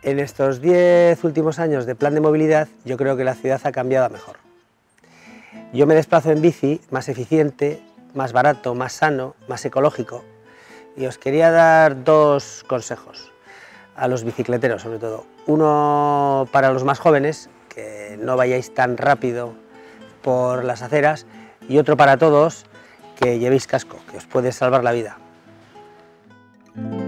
En estos 10 últimos años de plan de movilidad, yo creo que la ciudad ha cambiado a mejor. Yo me desplazo en bici, más eficiente, más barato, más sano, más ecológico, y os quería dar dos consejos a los bicicleteros, sobre todo. Uno para los más jóvenes, que no vayáis tan rápido por las aceras, y otro para todos, que llevéis casco, que os puede salvar la vida.